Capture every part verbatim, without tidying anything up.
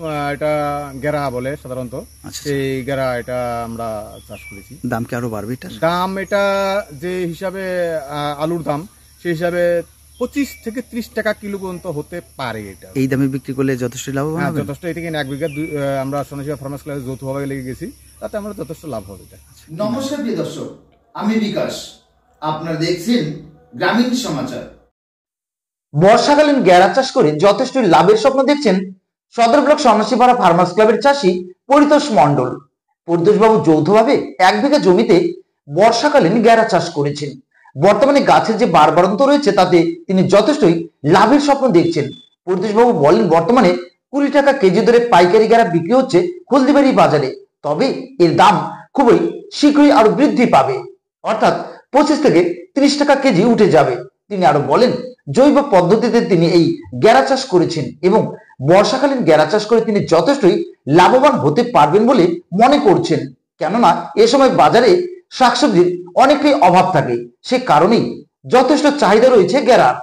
এটা গেরা বলে সাধারণত, সেই গেরা এটা আমরা চাষ করেছি। দাম কি আরো বাড়বে? এটা দাম এটা যে হিসাবে আলুর দাম সেই হিসাবে পঁচিশ থেকে ত্রিশ টাকা কিলো পর্যন্ত হতে পারে। এটা এই দামে বিক্রি করলে যথেষ্ট লাভবান হবে। যথেষ্ট। এটা কিনা এক বিঘা আমরা সোনাশিবা ফার্মার্স ক্লাবে যৌথভাবে লেগে গেছি, তাতে আমরা যথেষ্ট লাভ হবে এটা। নমস্কার প্রিয় দর্শক, আমি বিকাশ, আপনারা দেখছেন গ্রামীণ সমাচার। বর্ষাকালীন গেরা চাষ করে যথেষ্ট লাভের স্বপ্ন দেখছেন সদর ব্লক সন্ন্যাসীপাড়া ফার্মার্স ক্লাবের চাষী পরিতোষ মণ্ডল। পরিতোষবাবু যৌথভাবে এক বিঘা জমিতে বর্ষাকালীন গেরা চাষ করেছেন। বর্তমানে গাছের যে বাড়বাড়ন্ত রয়েছে তাতে তিনি যথেষ্টই লাভের স্বপ্ন দেখছেন। পরিতোষবাবু বলেন, বর্তমানে কুড়ি টাকা কেজি দরে পাইকারি গেরা বিক্রি হচ্ছে হলদিবাড়ি বাজারে, তবে এর দাম খুবই শীঘ্রই আরো বৃদ্ধি পাবে, অর্থাৎ পঁচিশ থেকে ত্রিশ টাকা কেজি উঠে যাবে। তিনি আরো বলেন, জৈব পদ্ধতিতে তিনি এই গেরা চাষ করেছেন এবং বর্ষাকালীন গেরা চাষ করে তিনি যথেষ্টই লাভবান হতে পারবেন বলে মনে করছেন। কেননা এ সময় বাজারে শাকসবজির অনেকটাই অভাব থাকে, সে কারণেই যথেষ্ট চাহিদা রয়েছে গেরার।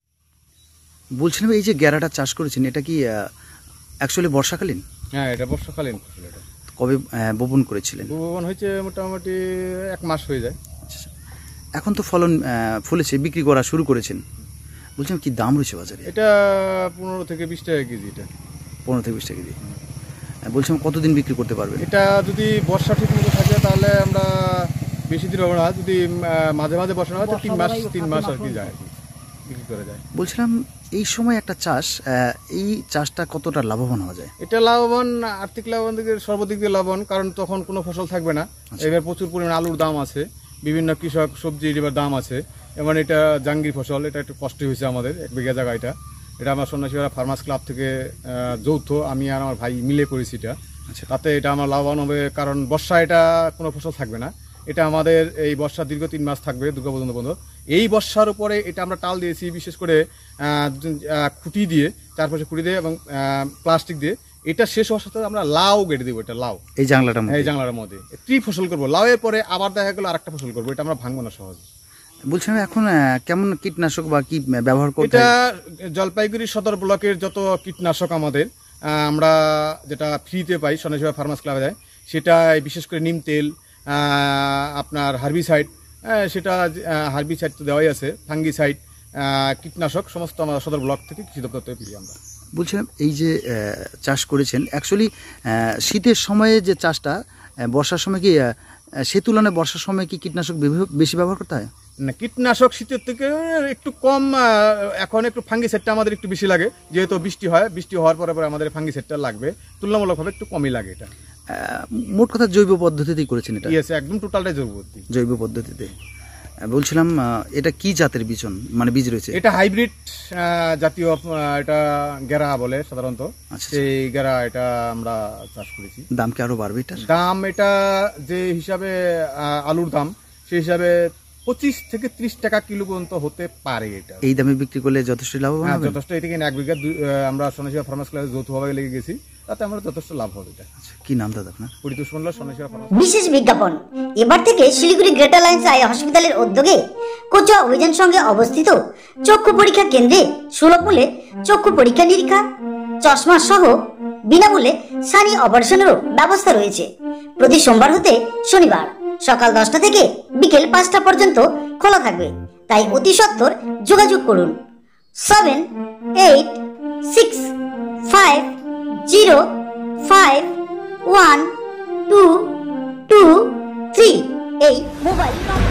বলছিলাম, এই যে গেরাটা চাষ করেছেন এটা কি অ্যাকচুয়ালি বর্ষাকালীন? হ্যাঁ, এটা বর্ষাকালীন ফসল। এটা কবে বপন করেছিলেন? বপন হয়েছে মোটামুটি এক মাস হয়ে যায়। এখন তো ফলন ফলেছে, বিক্রি করা শুরু করেছেন। বলছিলাম, কি দাম রয়েছে বাজারে? এটা পনেরো থেকে বিশ টাকা কেজি। এটা পনেরো থেকে বিশ টাকা কেজি। বলছিলাম, কতদিন বিক্রি করতে পারবেন? এটা যদি বর্ষা ঠিক মতো থাকে তাহলে আমরা বেশি দিন হবে না, যদি মাঝে মাঝে বর্ষা হয় তো তিন মাস তিন মাস আর কি যায়, বিক্রি করা যায়। বলছিলাম, এই সময় একটা চাষ, এই চাষটা কতটা লাভবান হওয়া যায়? এটা লাভবান, আর্থিক লাভবান দিকে সর্বদিক দিয়ে লাভবান, কারণ তখন কোনো ফসল থাকবে না। এবার প্রচুর পরিমাণে আলুর দাম আছে, বিভিন্ন কৃষক সবজির এবার দাম আছে। এবং এটা জাঙ্গির ফসল, এটা একটু কষ্ট হয়েছে আমাদের এক বিঘা জায়গা। এটা এটা আমার সন্ন্যাসীপাড়া ফার্মার্স ক্লাব থেকে যৌথ আমি আর আমার ভাই মিলে করেছি এটা। তাতে এটা আমার লাভবান হবে, কারণ বর্ষা এটা কোনো ফসল থাকবে না। এটা আমাদের এই বর্ষা দীর্ঘ তিন মাস থাকবে, দুর্গা পর্যন্ত পর্যন্ত। এই বর্ষার উপরে এটা আমরা টাল দিয়েছি, বিশেষ করে খুঁটি দিয়ে, চারপাশে খুঁটি দিয়ে এবং প্লাস্টিক দিয়ে। এটা শেষ হওয়ার সাথে আমরা লাউ কেটে দেবো। এটা লাউ এই জাংলাটার এই জাংলার মধ্যে ত্রি ফসল করবো। লাউ এর পরে আবার দেখা গেলো আরেকটা ফসল করবো, এটা আমরা ভাঙবো না সহজে। বলছিলাম, এখন কেমন কীটনাশক বা কি ব্যবহার করতে? এটা জলপাইগুড়ি সদর ব্লকের যত কীটনাশক আমাদের আমরা যেটা ফ্রিতে পাই সন্ন্যাসীপাড়া ফার্মার্স ক্লাবে যায়, সেটা বিশেষ করে নিম তেল, আপনার হার্বিসাইড, সেটা হার্বিসাইড তো দেওয়াই আছে, ফাঙ্গিসাইড, কীটনাশক সমস্ত আমরা সদর ব্লক থেকে কৃষি দপ্তর থেকে পেয়ে আমরা। বলছিলাম, এই যে চাষ করেছেন, অ্যাকচুয়ালি শীতের সময়ে যে চাষটা, বর্ষার সময় কি সে তুলনায় বর্ষার সময় কি কীটনাশক বেশি ব্যবহার করতে হয়? না, কীটনাশক শীতের থেকে একটু কম। এখন একটু ফাঙ্গিসাইডটা আমাদের একটু বেশি লাগে, যেহেতু বৃষ্টি হয়, বৃষ্টি হওয়ার পরে পরে আমাদের ফাঙ্গিসাইডটা লাগবে, তুলনামূলকভাবে একটু কমই লাগে। এটা মোট কথা জৈব পদ্ধতিতেই করেছেন? এটা ইয়েস, একদম টোটালটাই জৈব পদ্ধতি। জৈব পদ্ধতিতে। বলছিলাম, এটা কি জাতের বীজন, মানে বীজ রয়েছে? এটা হাইব্রিড জাতীয়, এটা গেরা বলে সাধারণত, সেই গেরা এটা আমরা চাষ করেছি। দাম কি আরো বাড়বে? এটা দাম এটা যে হিসাবে আলুর দাম সেই হিসাবে পঁচিশ থেকে ত্রিশ টাকা কিলো পর্যন্ত হতে পারে। এটা এই দামে বিক্রি করলে যথেষ্ট লাভবান হবে। যথেষ্ট। এটা কিনা এক বিঘা আমরা সোনাশিবা ফার্মার্স ক্লাবে যৌথভাবে লেগে গেছি, তাতে আমরা যথেষ্ট লাভ হবে। এটা কি নাম দাদা আপনার? পরিতোষ মণ্ডল, সোনাশিবা ফার্মার্স। বিশেষ বিজ্ঞাপন, এবার থেকে শিলিগুড়ি গ্রেটার লাইন্স আই হসপিটালের উদ্যোগে কোচুয়া অভিযান সঙ্গে অবস্থিত চক্ষু পরীক্ষা কেন্দ্রে সুলভ মূল্যে চক্ষু পরীক্ষা নিরীক্ষা, চশমা সহ বিনামূল্যে সানি অপারেশনেরও ব্যবস্থা রয়েছে। প্রতি সোমবার হতে শনিবার সকাল দশটা থেকে বিকেল পাঁচটা পর্যন্ত খোলা থাকবে, তাই অতি সত্বর যোগাযোগ করুন seven eight six five zero five one two two three এই মোবাইল নম্বর।